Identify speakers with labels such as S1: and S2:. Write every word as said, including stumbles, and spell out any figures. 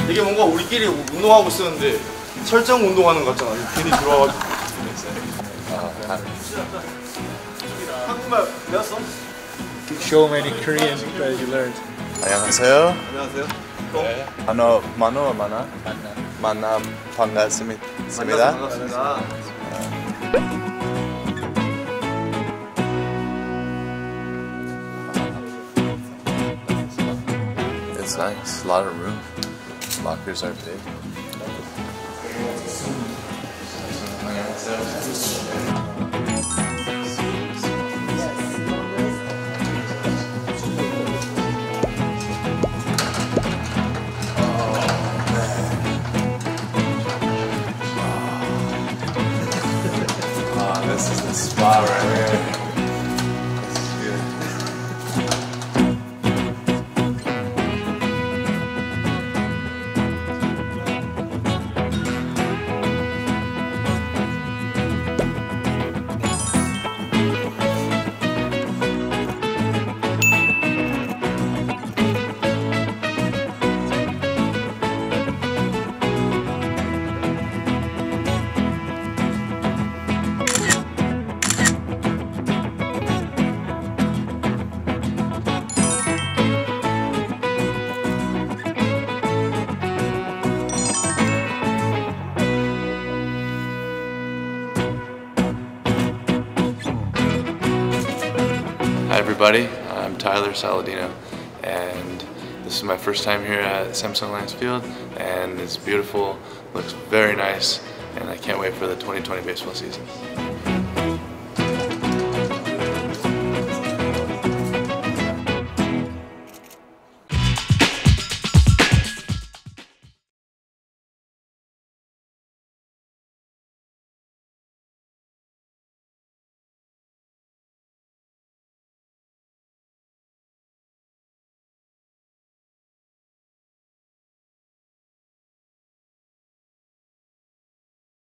S1: 이게 뭔가 우리끼리 운동하고 있었는데 설정 운동하는 것 같잖아. 괜히 들어와가지고. 아, 한국말 배웠어?
S2: Show many Korean that you learned.
S3: 안녕하세요.
S1: 안녕하세요.
S3: 네. 만화 만화 만화 만나 반갑습니다.
S1: 반갑습니다.
S3: It's nice. A lot of room. Lockers are big. This is the spot right here. This is good. Hi everybody, I'm Tyler Saladino, and this is my first time here at Samsung Lions Field, and it's beautiful, looks very nice, and I can't wait for the twenty twenty baseball season.